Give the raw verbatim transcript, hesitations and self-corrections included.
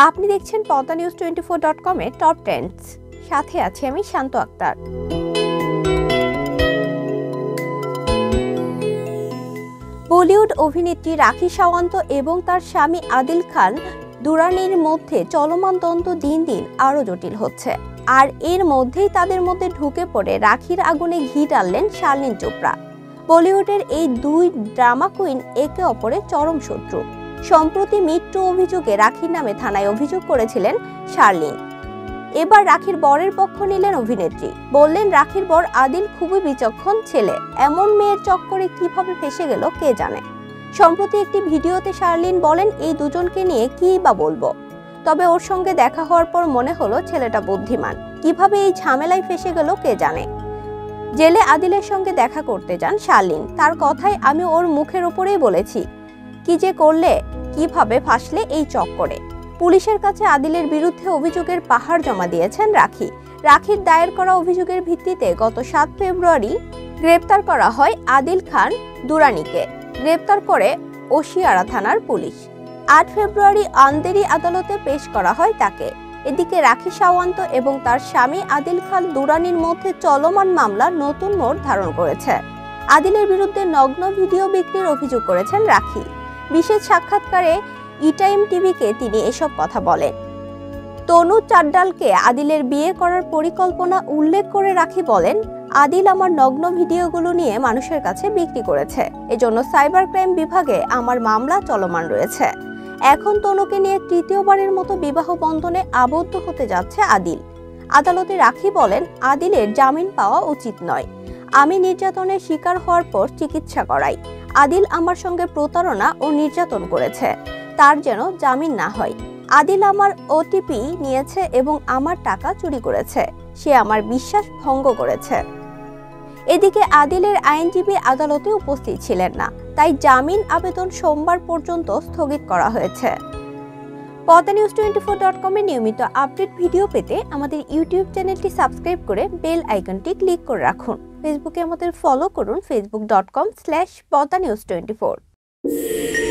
আপনি দেখছেন Padma news twenty four dot com এর টপ ট্রেন্ডস, সাথে আছি আমি শান্ত আক্তার। বলিউড অভিনেত্রী রাখি সাওয়ান্ত এবং তার স্বামী আদিল খান দুরানির মধ্যে চলমান দ্বন্দ্ব দিন দিন আরও জটিল হচ্ছে। আর এর মধ্যেই তাদের মধ্যে ঢুকে পড়ে রাখির আগুনে ঘি ঢাললেন শার্লিন চোপড়া। বলিউডের এই দুই ড্রামা কুইন একে অপরের চরম শত্রু। সম্প্রতি মৃত্যু অভিযোগে রাখির নামে থানায় অভিযোগ করেছিলেন শার্লিন। এবার রাখির বরের পক্ষ নিলেন অভিনেত্রী। বললেন রাখির বর আদিল খুবই বিচক্ষণ ছেলে, এমন মেয়ের চক্করে কিভাবে ফেসে গেল কে জানে। সম্প্রতি একটি ভিডিওতে শার্লিন বলেন এই দুজনকে নিয়ে কি বা বলবো, তবে ওর সঙ্গে দেখা হওয়ার পর মনে হলো ছেলেটা বুদ্ধিমান, কিভাবে এই ঝামেলায় ফেসে গেল কে জানে। জেলে আদিলের সঙ্গে দেখা করতে যান শার্লিন, তার কথাই আমি ওর মুখের উপরেই বলেছি কি যে করলে, কিভাবে ফাঁসলে এই চক্করে। পুলিশের কাছে আদিলের বিরুদ্ধে অভিযোগের পাহাড় জমা দিয়েছেন রাখি। রাখির দায়ের করা অভিযোগের ভিত্তিতে গত সাত ফেব্রুয়ারি গ্রেপ্তার করা হয় আদিল খান দুরানিকে। গ্রেপ্তার করে ওশিয়ারা থানার পুলিশ। আট ফেব্রুয়ারি আন্দেরি আদালতে পেশ করা হয় তাকে। এদিকে রাখি সাওয়ান্ত এবং তার স্বামী আদিল খান দুরানির মধ্যে চলমান মামলা নতুন মোড় ধারণ করেছে। আদিলের বিরুদ্ধে নগ্ন ভিডিও বিক্রির অভিযোগ করেছেন রাখি। বিশেষ সাক্ষাৎকারে ইটাইম টিভিকে তিনি এসব কথা বলেন। তনু চাড্ডালকে আদিলের বিয়ে করার পরিকল্পনা উল্লেখ করে রাখি বলেন, আদিল আমার নগ্ন ভিডিওগুলো নিয়ে মানুষের কাছে বিক্রি করেছে, এজন্য সাইবার ক্রাইম বিভাগে আমার মামলা চলমান রয়েছে। এখন তনুকে নিয়ে তৃতীয়বারের মতো বিবাহ বন্ধনে আবদ্ধ হতে যাচ্ছে আদিল। আদালতে রাখি বলেন, আদিলের জামিন পাওয়া উচিত নয়। আমি নির্যাতনের শিকার হওয়ার পর চিকিৎসা করাই। আদিল আমার সঙ্গে প্রতারণা ও নির্যাতন করেছে, তার যেন জামিন না হয়। আদিল আমার ওটিপি নিয়েছে এবং আমার টাকা চুরি করেছে, সে আমার বিশ্বাস ভঙ্গ করেছে। এদিকে আদিলের আইনজীবী আদালতে উপস্থিত ছিলেন না, তাই জামিন আবেদন সোমবার পর্যন্ত স্থগিত করা হয়েছে। Padma news twenty four dot com এর নিয়মিত আপডেট ভিডিও পেতে আমাদের ইউটিউব চ্যানেলটি সাবস্ক্রাইব করে বেল আইকনটি ক্লিক করে রাখুন। ফেসবুকে আমাদের ফলো করুন Facebook dot com slash Padma news twenty four.